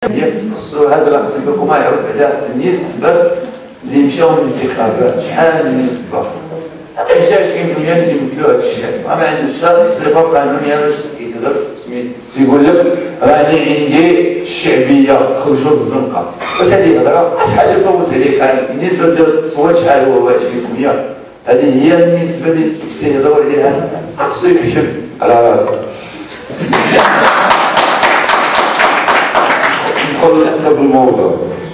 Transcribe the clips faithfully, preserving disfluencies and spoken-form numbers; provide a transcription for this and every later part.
خصو هذا راه خصو لكم يعرف على النسبة اللي مشاو من الانتخابات، شحال من النسبة؟ حتى عشرين بالمئة اللي تيمثلوا هذا الشيء، ما عندوش حتى الصفة قانونية باش يقدر تيقول لك راني عندي الشعبية خرجوا للزنقة، واش هذه الهضرة؟ اش حاجة صوت عليك النسبة ديال التصويت شحال هو عشرين بالمئة؟ هذه هي النسبة اللي تيهضروا عليها، خصو يحشم على راسه. ندخل لحساب الموضوع.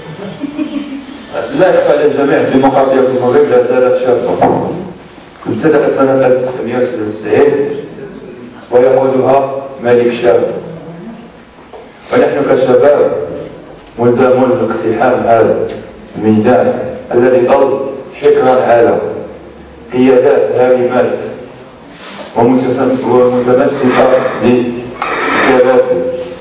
لا يخفى على الجميع الديمقراطية في المغرب لا زالت شابة. ابتدأت سنة ألف وتسعمئة وثلاثة وتسعين ويقودها ملك شاب، ونحن كشباب ملزمون باقتحام هذا الميدان الذي ظل حكرا على قيادات هارمات ومتمسكة بالكراسي.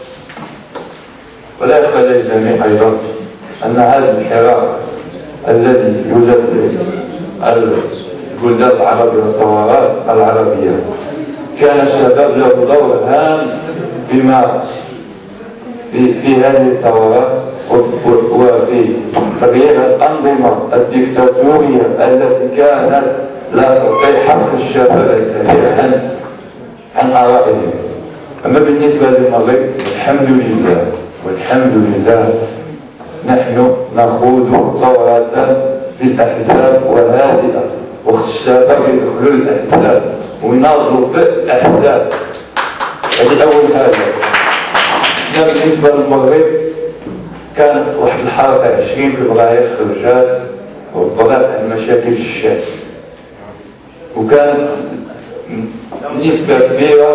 ولا يخفى على الجميع أيضا أن هذا الحراك الذي يوجد في البلدان العربية والثورات العربية كان الشباب له دور هام فيما في, في هذه الثورات وفي تغيير الأنظمة الديكتاتورية التي كانت لا تعطي حق الشباب التعبير عن عن آرائهم. أما بالنسبة للمغرب الحمد لله والحمد لله نحن نخوض ثورة في الأحزاب وهادئة، وخص الشباب يدخلوا للأحزاب ويناضلوا في الأحزاب. هذه أول حاجة. بالنسبة للمغرب كان واحد الحركة عشرين فبراير خرجات وطلعت عن مشاكل الشعب، وكان نسبة كبيرة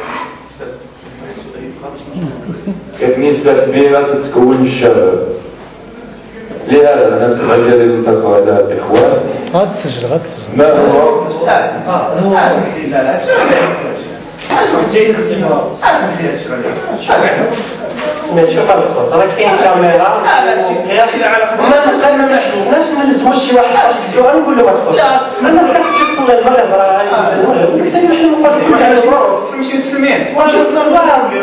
كانت نسبة كبيرة تتكون الشباب. لهذا أنا السؤال ديالي نطرحو على الإخوان. غتسجل غتسجل. ما هو؟ اسف هو اسف لي لا لا اش واحد جاي ينزل اسف لي هادشي راه شحال سمعت شوف الخوت راه كاين كاميرا. لا لا هادشي هادشي لا علاقه ما نسمحلوش نلزموا شي واحد السؤال نقول له ما تدخلش. لا الناس كتصلي المغرب راه المغرب بالتالي نحن المفروض نمشيو للسمين واش وصلنا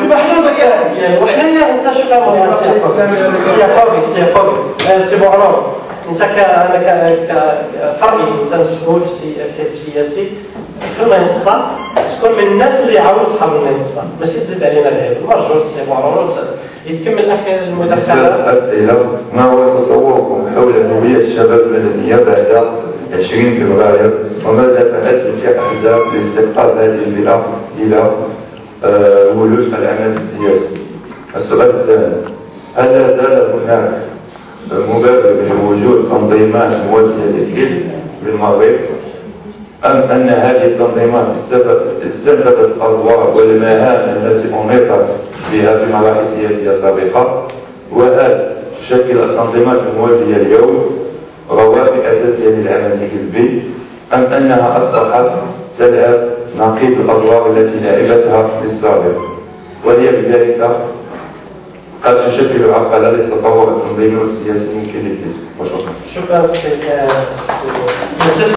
وحنا انت شوف سي قوي سي قوي سي بو عمر انت انا كفرعي انت مسؤول في الحزب السياسي في المنصه تكون من الناس اللي يعاونوا صحاب المنصه ماشي تزيد علينا العيب. مرجو سي بو عمر يتكمل اخي المداخله. الاسئله ما هو تصوركم حول هويه الشباب المدنيه بعد عشرين فبراير وماذا فعلتم كأحزاب لاستقطاب هذه الفئة إلى ولوج العمل السياسي؟ السؤال الثاني، هل لا زال هناك مبرر لوجود تنظيمات موازية للحزب بالمغرب أم أن هذه التنظيمات استنفذت الأدوار والمهام التي أنيطت بها في مراحل سياسية سابقة؟ وهل تشكل التنظيمات الموازية اليوم روابط أساسية للعمل الحزبي أم أنها أصبحت تلعب نقيض الأدوار التي لعبتها في السابق وهي بذلك قد تشكل عقبة للتطور التنظيمي والسياسي الممكن للحزب؟ وشكرا. شكرا.